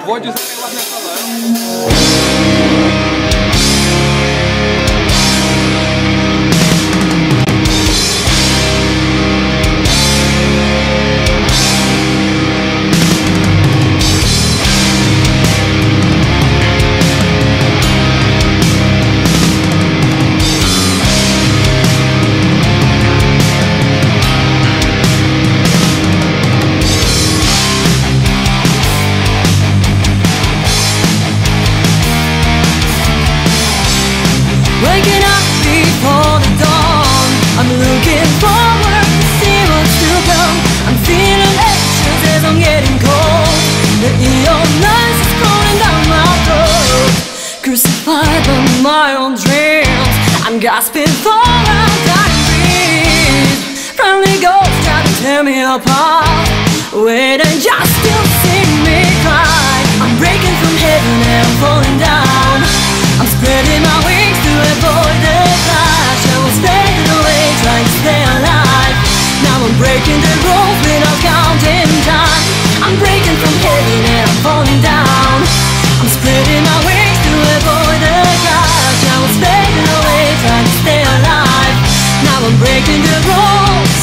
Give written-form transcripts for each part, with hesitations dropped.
Pode usar lá nessa live. Waking up before the dawn, I'm looking forward to see what's to come. I'm feeling anxious as I'm getting cold. The neon lights is crawling down my throat. Crucified by my own dreams, I'm gasping for air, I breathe. Friendly ghosts try to tear me apart, waiting just to see me cry. I'm breaking from heaven and I'm falling down. I'm spreading my wings to avoid the clash. I was fading away, trying to stay alive. Now I'm breaking the rules without counting time. I'm breaking from heaven and I'm falling down. I'm spreading my wings to avoid the clash. I was fading away, trying to stay alive. Now I'm breaking the rules.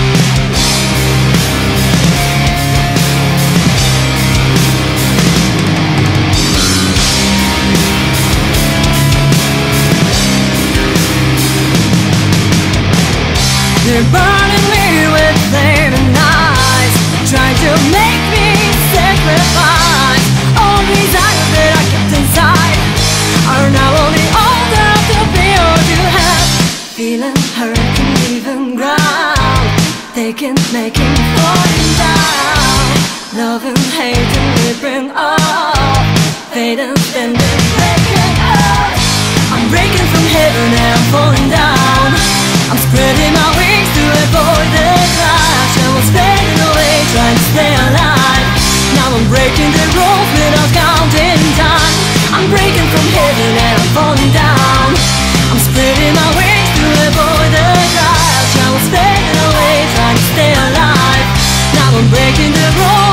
They're burning me with flaming eyes, trying to make me sacrifice. All these eyes that I kept inside are now only older to be all you have. Feeling hurt and leaving ground, taking, making, falling down. Love and hate and ripping up, fading, bending, breaking up. I'm breaking from heaven and I'm falling down. I'm spreading my wings to avoid the clash. I was fading away, trying to stay alive. Now I'm breaking the rules without counting time. I'm breaking from heaven and I'm falling down. I'm spreading my wings to avoid the clash. I was fading away, trying to stay alive. Now I'm breaking the rules.